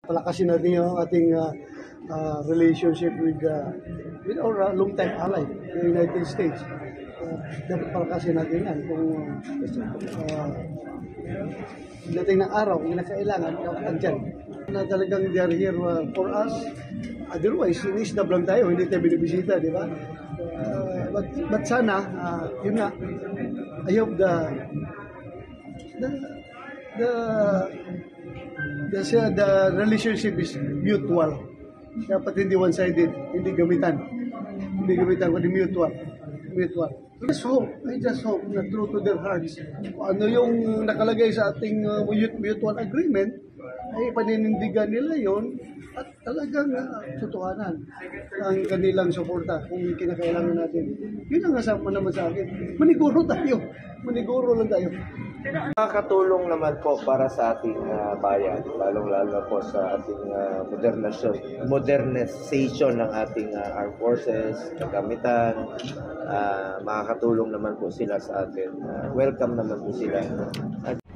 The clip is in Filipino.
palakasin natin yung ating relationship with our long-time ally, the United States. Dapat palakasin natin yan kung dating ng araw, kung kailangan, dapat andyan. Na talagang they are here for us. Otherwise, inisnab lang tayo, hindi tayo binibisita, di ba? But sana, yun nga, I hope the relationship is mutual. Dapat hindi one-sided, hindi gamitan. Hindi gamitan, kundi mutual. I just hope na true to their hearts. Ano yung nakalagay sa ating mutual agreement, ay paninindigan nila yon at talagang tutuhanan ang kanilang suporta kung kinakailangan natin. Yun ang kasama naman sa akin. Maniguro lang tayo. Nakakatulong naman po para sa ating bayan, lalong-lalo po sa ating modernization ng ating armed forces, kagamitan. Makakatulong naman po sila sa atin. Welcome naman po sila.